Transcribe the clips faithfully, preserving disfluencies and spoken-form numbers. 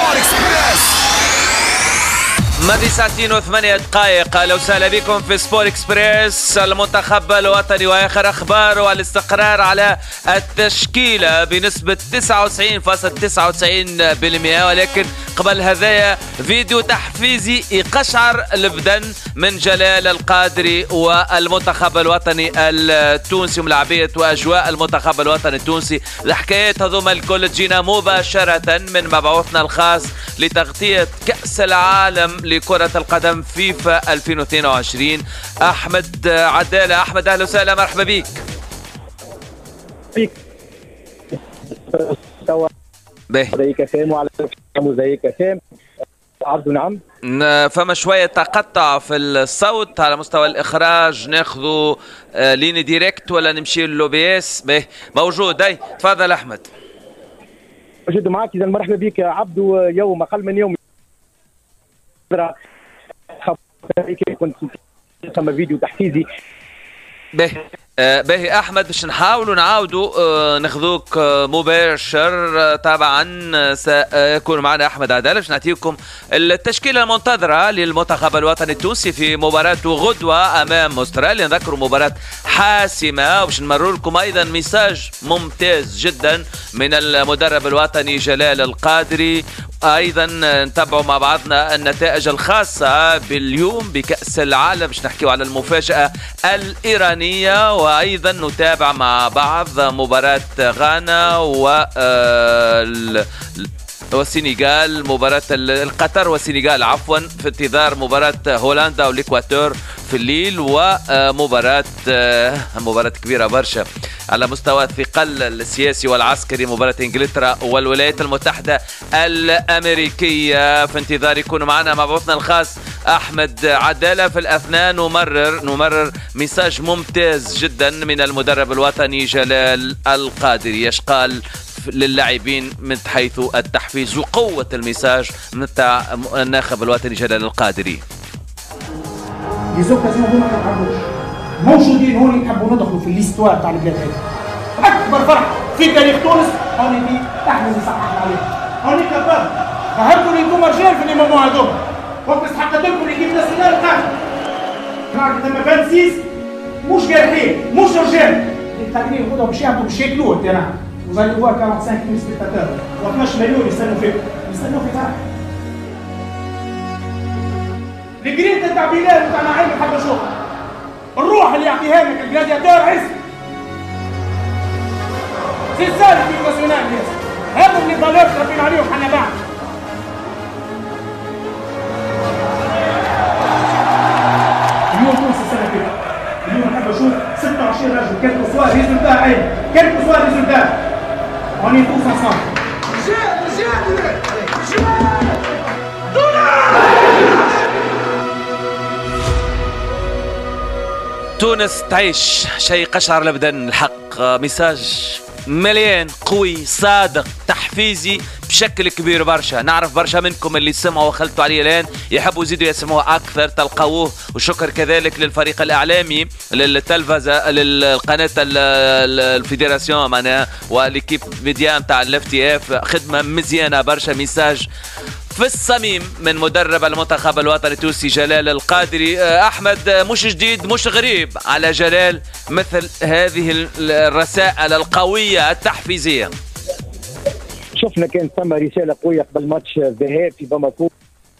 سبور اكسبريس. ماضي ساعتين وثمانية دقائق. أهلا وسهلا بكم في سبور اكسبريس. المنتخب الوطني واخر اخبار والاستقرار على التشكيلة بنسبة تسعة وتسعين فاصلة تسعة وتسعين بالمئة، ولكن قبل هذايا فيديو تحفيزي يقشعر البدن من جلال القادري والمنتخب الوطني التونسي وملاعبية واجواء المنتخب الوطني التونسي. الحكايات هذوما الكل تجينا مباشرة من مبعوثنا الخاص لتغطية كأس العالم لكرة القدم فيفا ألفين واثنين وعشرين. أحمد عدالة. أحمد أهلا وسهلا، مرحبا بك. بك زيك فهم وعلى زيك فهم عبدو. نعم فما شوية تقطع في الصوت على مستوى الإخراج، ناخذوا لين ديريكت ولا نمشي للو اس؟ به موجود. أي تفضل أحمد. موجود معك. إذا مرحبا بك يا عبدو. يوم أقل من يوم كنت ثم فيديو تحفيزي. به آه به احمد باش نحاولوا نعاودوا آه ناخذوك آه مباشر. آه طبعا سيكون معنا احمد عدالة باش نعطيكم التشكيله المنتظره للمنتخب الوطني التونسي في مباراته غدوه امام استراليا. نذكروا مباراه حاسمه، وباش نمرر لكم ايضا ميساج ممتاز جدا من المدرب الوطني جلال القادري. ايضا نتابعوا مع بعضنا النتائج الخاصه باليوم بكاس العالم باش نحكيوا على المفاجاه الايرانيه، وايضا نتابع مع بعض مباراه غانا و والسنغال، مباراة القطر والسنغال عفوا، في انتظار مباراة هولندا والاكواتور في الليل، ومباراة مباراة كبيرة برشا على مستوى الثقل السياسي والعسكري، مباراة انجلترا والولايات المتحدة الامريكية. في انتظار يكون معنا مبعوثنا الخاص احمد عدالة. في الاثناء نمرر نمرر ميساج ممتاز جدا من المدرب الوطني جلال القادري يشقال للاعبين من حيث التحفيز وقوة الميساج من الناخب الوطني جلال القادري. ليزوكازيون هما ما كنعرفوش موجودين هون، نحبوا ندخلوا في ليستوار تاع البلاد هذه. اكبر فرح في تاريخ تونس هوني في احمد يصحح عليه. هوني كباب فهمتوا اللي انتم رجال في الموضوع هذوك، وقت استحقت لكم ليكيب ناسيونال قاعد نعرف ثم فانسيس مش جارحين مش رجال التقرير خذوا باش يعطوا باش ياكلوه التيران. Vous allez voir quarante-cinq mille spectateurs. واثناش مليون يستنوا فيكم، يستنوا في فرح. الجرينتا تاع بلال تاع نعيم حب نشوفها. الروح اللي يعطيها لك الجلادياتور عز. زلزال في الناسيونال ياسر. هذا اللي ضلال تربينا عليهم حنا بعد. اليوم تونس السنة كده. اليوم نحب نشوف ستة وعشرين رجل كان سوا ريزولتا عين، كان سوا ريزولتا. On est tous ensemble. تونس تعيش شيء قشعر البدن الحق. ميساج مليان قوي صادق تحفيزي بشكل كبير برشا. نعرف برشا منكم اللي سمعوا وخلطوا عليه الان يحبوا يزيدوا يسمعوا اكثر، تلقوه. وشكر كذلك للفريق الاعلامي للتلفزه للقناه الفيدراسيون معناها وليكيب ميديا نتاع الاف تي اف، خدمه مزيانه برشا. ميساج في الصميم من مدرب المنتخب الوطني التونسي جلال القادري. احمد مش جديد مش غريب على جلال مثل هذه الرسائل القويه التحفيزيه. شفنا كان ثم رساله قويه قبل ماتش الذهاب في باماكو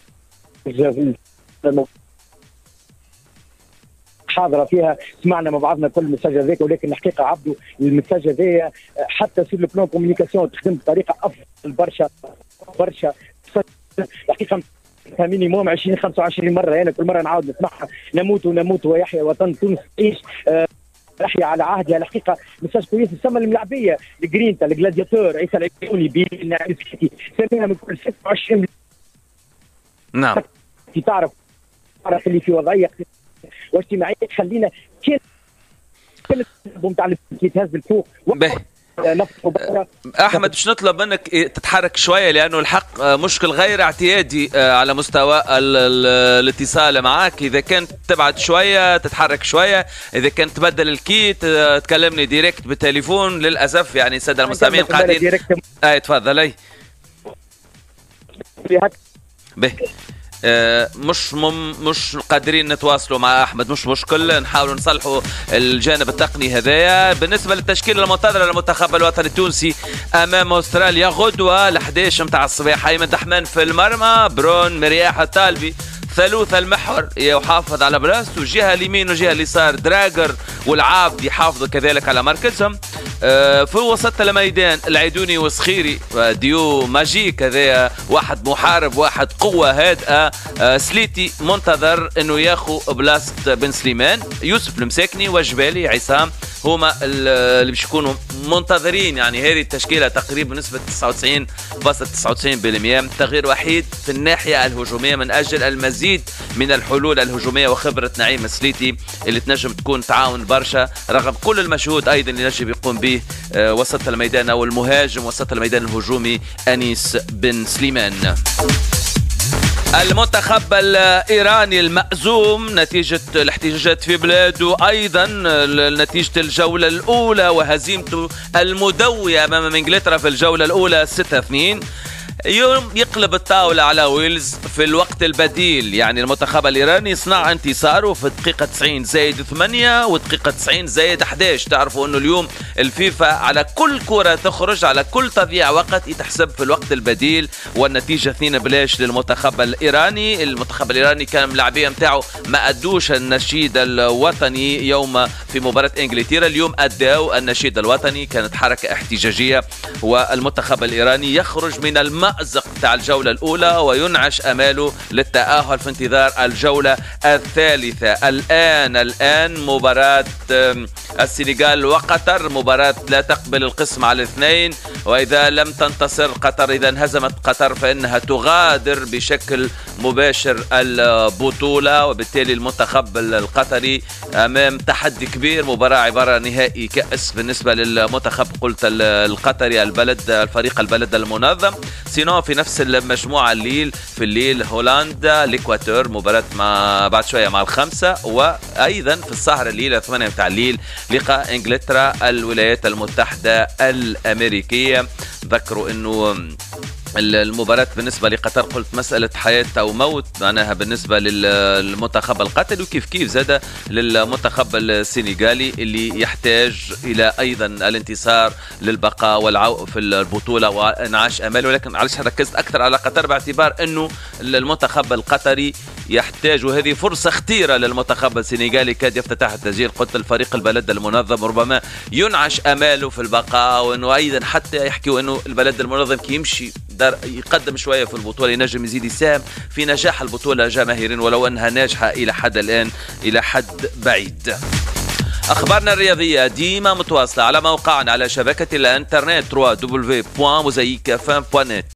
حاضره فيها، سمعنا مع بعضنا كل المساج هذاك، ولكن الحقيقه عبدو المساج هذايا حتى سير لو بلون كوميونيكاسيون تخدم بطريقه افضل برشا برشا. الحقيقه مينيموم عشرين خمسة وعشرين مره انا يعني كل مره نعاود نسمعها. نموت ونموت ويحيى وطن تونس تعيش أه يحيى على عهدها. الحقيقه مساج كويس. السما الملاعبيه الجرينتا الجلادياتور عيسى العيوني بين سكتي ساميها من كل ستة وعشرين. نعم تعرف تعرف اللي في وضعيه واجتماعيه تخلينا كان كانت نتاع تهز الفوق. احمد باش نطلب منك تتحرك شويه لانه الحق مشكل غير اعتيادي على مستوى الاتصال معك. اذا كنت تبعد شويه تتحرك شويه، اذا كنت تبدل الكيت تكلمني ديريكت بالتليفون. للاسف يعني الساده المستمعين قاعدين. اي تفضل. اي به آه مش مم مش قادرين نتواصلوا مع احمد، مش مشكل، نحاولوا نصلحوا الجانب التقني هذايا. بالنسبه للتشكيله المنتظره للمنتخب الوطني التونسي امام استراليا غدوه الحداش متاع الصباح: ايمن دحمان في المرمى، برون مرياح الطالبي ثالوث المحور يحافظ على براسته، جهه اليمين وجهه اليسار دراجر والعابد يحافظوا كذلك على مركزهم. في وسط الميدان العيدوني وسخيري ديو ماجيك، هذا واحد محارب واحد قوه هادئه. سليتي منتظر انه ياخذ بلاصه بن سليمان. يوسف المساكني وجبالي عصام هما اللي باش يكونوا منتظرين. يعني هذه التشكيله تقريبا بنسبه تسعة وتسعين فاصلة تسعة وتسعين بالمئة. تغيير وحيد في الناحيه الهجوميه من اجل المزيد من الحلول الهجوميه وخبره نعيم سليتي اللي تنجم تكون تعاون برشا رغم كل المجهود ايضا اللي نجم يقوم به وسط الميدان او المهاجم وسط الميدان الهجومي انيس بن سليمان. المنتخب الإيراني المأزوم نتيجة الاحتجاجات في بلاده، أيضا نتيجة الجولة الأولى وهزيمته المدوية أمام إنجلترا في الجولة الأولى ستة اثنين، يوم يقلب الطاولة على ويلز في الوقت البديل. يعني المنتخب الإيراني صنع انتصاره في الدقيقة تسعين زائد ثمانية ودقيقة تسعين زائد أحد عشر. تعرفوا أنه اليوم الفيفا على كل كرة تخرج على كل تضييع وقت يتحسب في الوقت البديل، والنتيجة اثنين بلاش للمنتخب الإيراني. المنتخب الإيراني كان ملاعبية متاعه ما أدوش النشيد الوطني يوم في مباراة إنجلترا، اليوم أداوا النشيد الوطني، كانت حركة احتجاجية. والمنتخب الإيراني يخرج من الم مأزق تاع الجولة الأولى وينعش أماله للتأهل في انتظار الجولة الثالثة. الآن الآن مباراة السنغال وقطر، مباراة لا تقبل القسم على الاثنين، وإذا لم تنتصر قطر، إذا انهزمت قطر فإنها تغادر بشكل مباشر البطولة، وبالتالي المنتخب القطري أمام تحدي كبير. مباراة عبارة نهائي كأس بالنسبة للمنتخب قلت القطري، البلد الفريق البلد المنظم. سينو في نفس المجموعة الليل في الليل هولندا الإكواتور، مباراة مع بعد شوية مع الخمسة، وأيضا في السهرة الليلة ثمانية متاع الليل لقاء إنجلترا الولايات المتحدة الأمريكية. ذكروا أنه المباراة بالنسبة لقطر قلت مسألة حياة أو موت معناها بالنسبة للمنتخب القطري، وكيف كيف زاد للمنتخب السنغالي اللي يحتاج إلى أيضا الانتصار للبقاء والعو في البطولة وانعاش أماله. ولكن علاش ركزت أكثر على قطر باعتبار أنه المنتخب القطري يحتاج، وهذه فرصة خطيرة للمنتخب السنغالي كاد يفتتح التسجيل. قلت الفريق البلد المنظم ربما ينعش أماله في البقاء، وأنه أيضا حتى يحكيوا أنه البلد المنظم كي يمشي يقدم شوية في البطولة ينجم يزيد يساهم في نجاح البطولة جماهيريا، ولو أنها ناجحة إلى حد الآن إلى حد بعيد. أخبارنا الرياضية ديما متواصلة على موقعنا على شبكة الإنترنت دبليو دبليو دبليو دوت موزايك اف ام دوت نت.